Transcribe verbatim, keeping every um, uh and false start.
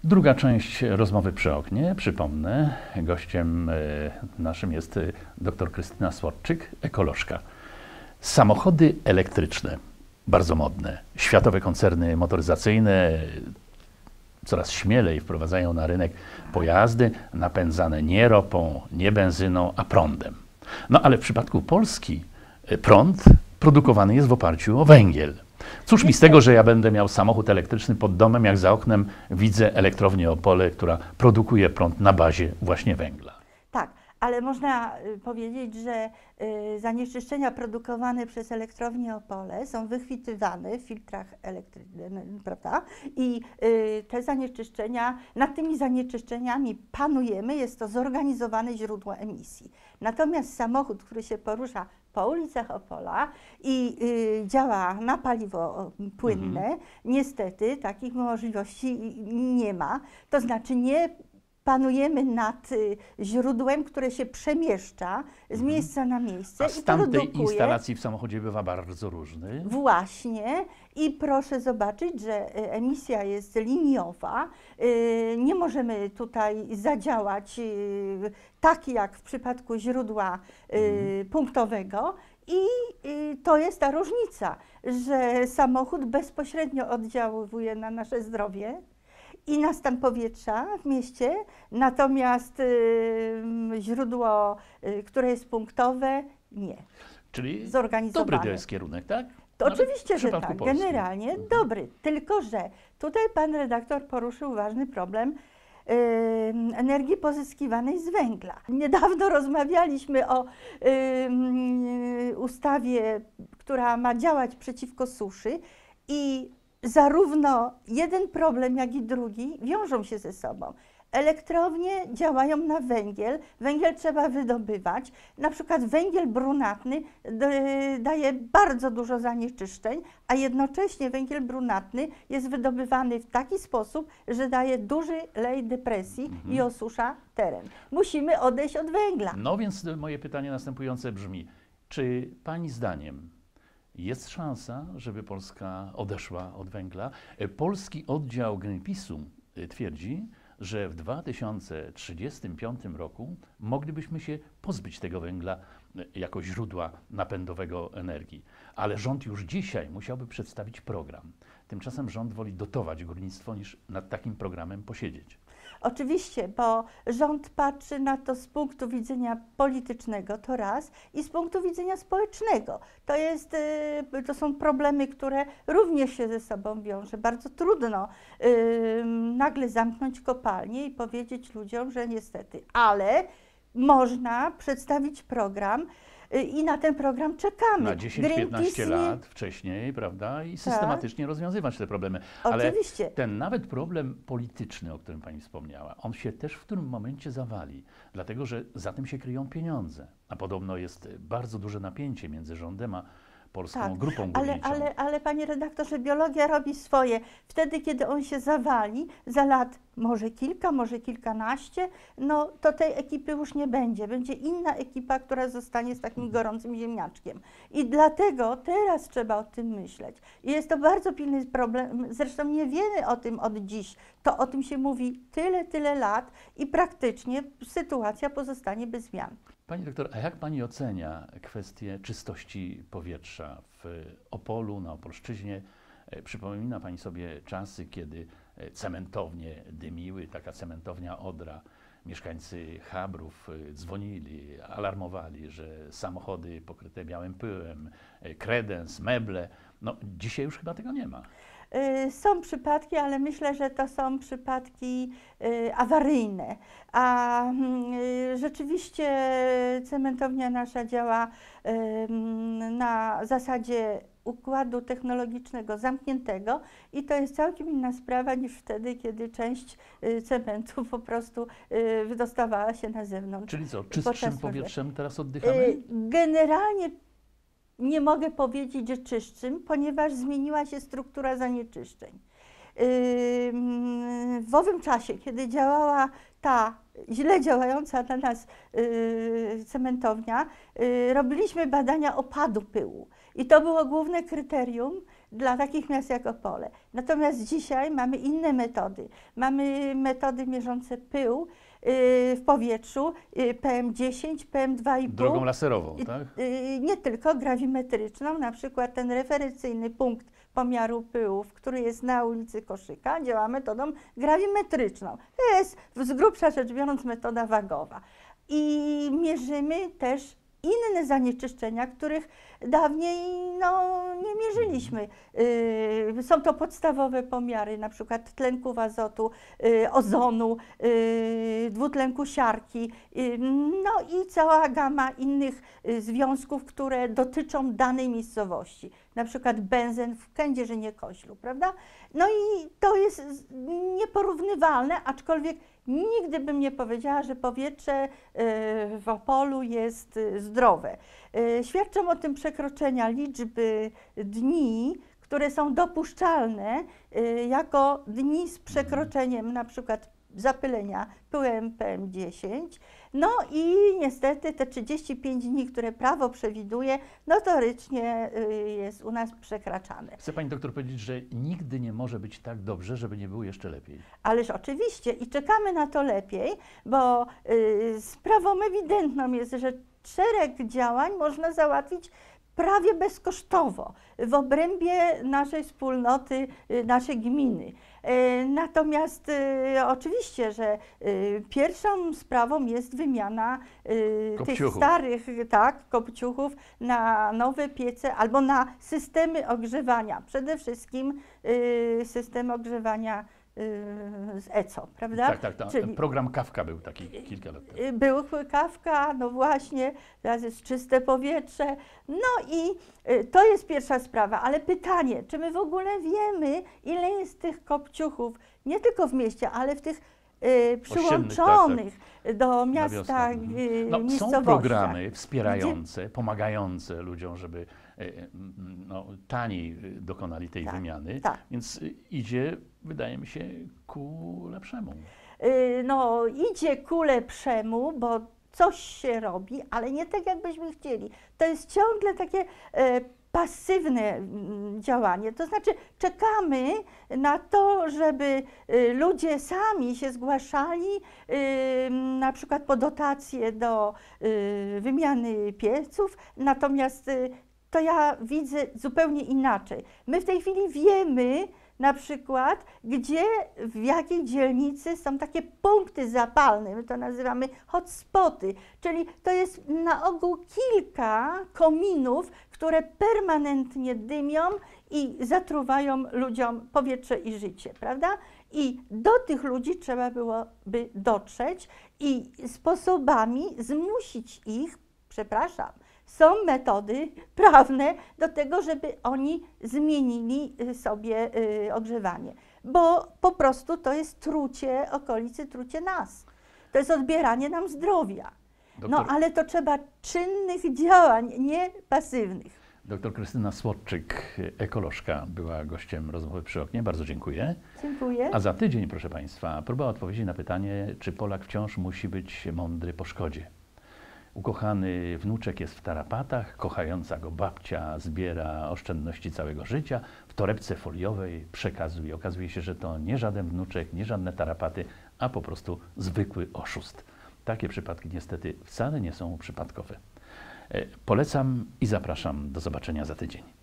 Druga część rozmowy przy oknie. Przypomnę, gościem naszym jest dr Krystyna Słodczyk, ekolożka. Samochody elektryczne, bardzo modne. Światowe koncerny motoryzacyjne coraz śmielej wprowadzają na rynek pojazdy napędzane nie ropą, nie benzyną, a prądem. No ale w przypadku Polski prąd produkowany jest w oparciu o węgiel. Cóż mi z tego, że ja będę miał samochód elektryczny pod domem, jak za oknem widzę elektrownię Opole, która produkuje prąd na bazie właśnie węgla. Tak, ale można powiedzieć, że zanieczyszczenia produkowane przez elektrownię Opole są wychwytywane w filtrach elektrycznych, prawda? I te zanieczyszczenia, nad tymi zanieczyszczeniami panujemy, jest to zorganizowane źródło emisji. Natomiast samochód, który się porusza po ulicach Opola i y, działa na paliwo płynne, mhm. niestety takich możliwości nie ma. To znaczy nie panujemy nad y, źródłem, które się przemieszcza z mhm. miejsca na miejsce. A stan i produkuje... tej instalacji w samochodzie bywa bardzo różny. Właśnie. I proszę zobaczyć, że emisja jest liniowa. Y, nie możemy tutaj zadziałać y, tak jak w przypadku źródła y, mhm. punktowego. I y, to jest ta różnica, że samochód bezpośrednio oddziałuje na nasze zdrowie i na stan powietrza w mieście, natomiast y, źródło, y, które jest punktowe, nie. Czyli zorganizowane. Dobry to jest kierunek, tak? To Nawet oczywiście, że tak, Polski. generalnie mhm. dobry, tylko że tutaj pan redaktor poruszył ważny problem yy, energii pozyskiwanej z węgla. Niedawno rozmawialiśmy o yy, ustawie, która ma działać przeciwko suszy i zarówno jeden problem, jak i drugi wiążą się ze sobą. Elektrownie działają na węgiel, węgiel trzeba wydobywać. Na przykład węgiel brunatny daje bardzo dużo zanieczyszczeń, a jednocześnie węgiel brunatny jest wydobywany w taki sposób, że daje duży lej depresji mhm. i osusza teren. Musimy odejść od węgla. No więc moje pytanie następujące brzmi, czy pani zdaniem jest szansa, żeby Polska odeszła od węgla? Polski oddział Greenpeace'u twierdzi, że w dwa tysiące trzydziestym piątym roku moglibyśmy się pozbyć tego węgla jako źródła napędowego energii. Ale rząd już dzisiaj musiałby przedstawić program. Tymczasem rząd woli dotować górnictwo, niż nad takim programem posiedzieć. Oczywiście, bo rząd patrzy na to z punktu widzenia politycznego, to raz, i z punktu widzenia społecznego. To, jest, to są problemy, które również się ze sobą wiąże. Bardzo trudno yy, nagle zamknąć kopalnię i powiedzieć ludziom, że niestety, ale można przedstawić program, i na ten program czekamy. Na dziesięć piętnaście lat wcześniej, prawda? I systematycznie tak. rozwiązywać te problemy. Ale Oczywiście. ten nawet problem polityczny, o którym pani wspomniała, on się też w którym momencie zawali, dlatego że za tym się kryją pieniądze. A podobno jest bardzo duże napięcie między rządem a Polską tak, Grupą ale, Górniczą. ale, ale panie redaktorze, biologia robi swoje. Wtedy, kiedy on się zawali, za lat może kilka, może kilkanaście, no to tej ekipy już nie będzie. Będzie inna ekipa, która zostanie z takim gorącym ziemniaczkiem. I dlatego teraz trzeba o tym myśleć. I jest to bardzo pilny problem. Zresztą nie wiemy o tym od dziś. To o tym się mówi tyle, tyle lat i praktycznie sytuacja pozostanie bez zmian. Pani doktor, a jak pani ocenia kwestię czystości powietrza w Opolu, na Opolszczyźnie? Przypomina pani sobie czasy, kiedy cementownie dymiły, taka cementownia Odra. Mieszkańcy Chabrów dzwonili, alarmowali, że samochody pokryte białym pyłem, kredens, meble. No dzisiaj już chyba tego nie ma. Są przypadki, ale myślę, że to są przypadki awaryjne. A rzeczywiście cementownia nasza działa na zasadzie układu technologicznego zamkniętego i to jest całkiem inna sprawa niż wtedy, kiedy część cementu po prostu wydostawała się na zewnątrz. Czyli co, czystszym powietrzem teraz oddychamy? Generalnie nie mogę powiedzieć, że czystszym, ponieważ zmieniła się struktura zanieczyszczeń. W owym czasie, kiedy działała ta źle działająca na nas cementownia, robiliśmy badania opadu pyłu I to było główne kryterium dla takich miast jak Opole. Natomiast dzisiaj mamy inne metody. Mamy metody mierzące pył yy, w powietrzu, yy, P M dziesięć, P M dwa i pół. Drogą laserową, Yy, tak? yy, nie tylko grawimetryczną, na przykład ten referencyjny punkt pomiaru pyłów, który jest na ulicy Koszyka, działa metodą grawimetryczną. To jest z grubsza rzecz biorąc metoda wagowa. I mierzymy też inne zanieczyszczenia, których dawniej no, nie mierzyliśmy. Yy, są to podstawowe pomiary, na przykład tlenków azotu, yy, ozonu, yy, dwutlenku siarki, yy, no i cała gama innych yy, związków, które dotyczą danej miejscowości, na przykład benzen w Kędzierzynie-Koźlu, prawda? No i to jest nieporównywalne, aczkolwiek nigdy bym nie powiedziała, że powietrze w Opolu jest zdrowe. Świadczą o tym przekroczenia liczby dni, które są dopuszczalne jako dni z przekroczeniem na przykład zapylenia pyłem P M dziesięć. No i niestety te trzydzieści pięć dni, które prawo przewiduje, notorycznie jest u nas przekraczane. Chce pani doktor powiedzieć, że nigdy nie może być tak dobrze, żeby nie było jeszcze lepiej? Ależ oczywiście i czekamy na to lepiej, bo y, sprawą ewidentną jest, że szereg działań można załatwić prawie bezkosztowo w obrębie naszej wspólnoty, y, naszej gminy. Y, natomiast y, oczywiście, że y, pierwszą sprawą jest wymiana y, tych starych tak, kopciuchów na nowe piece albo na systemy ogrzewania. Przede wszystkim y, system ogrzewania z E C O, prawda? Tak, tak, tak. Czyli program Kawka był taki kilka lat temu. Był Kawka, no właśnie, teraz jest czyste powietrze. No i to jest pierwsza sprawa, ale pytanie, czy my w ogóle wiemy, ile jest tych kopciuchów, nie tylko w mieście, ale w tych y, przyłączonych tak, tak. do miasta y, no, miejscowościach. Są programy wspierające, Gdzie? pomagające ludziom, żeby no, taniej dokonali tej tak, wymiany, tak. Więc idzie, wydaje mi się, ku lepszemu. Yy, no, idzie ku lepszemu, bo coś się robi, ale nie tak, jakbyśmy chcieli. To jest ciągle takie e, pasywne działanie, to znaczy czekamy na to, żeby y, ludzie sami się zgłaszali y, na przykład po dotacje do y, wymiany pieców, natomiast y, to ja widzę zupełnie inaczej. My w tej chwili wiemy na przykład, gdzie, w jakiej dzielnicy są takie punkty zapalne, my to nazywamy hotspoty, czyli to jest na ogół kilka kominów, które permanentnie dymią i zatruwają ludziom powietrze i życie, prawda? I do tych ludzi trzeba byłoby dotrzeć i sposobami zmusić ich, przepraszam, są metody prawne do tego, żeby oni zmienili sobie y, ogrzewanie, bo po prostu to jest trucie okolicy, trucie nas. To jest odbieranie nam zdrowia. Doktor... No ale to trzeba czynnych działań, nie pasywnych. Doktor Krystyna Słodczyk, ekolożka, była gościem rozmowy przy oknie. Bardzo dziękuję. Dziękuję. A za tydzień, proszę Państwa, próba odpowiedzi na pytanie, czy Polak wciąż musi być mądry po szkodzie. Ukochany wnuczek jest w tarapatach, kochająca go babcia zbiera oszczędności całego życia, w torebce foliowej przekazuje. Okazuje się, że to nie żaden wnuczek, nie żadne tarapaty, a po prostu zwykły oszust. Takie przypadki niestety wcale nie są przypadkowe. Polecam i zapraszam do zobaczenia za tydzień.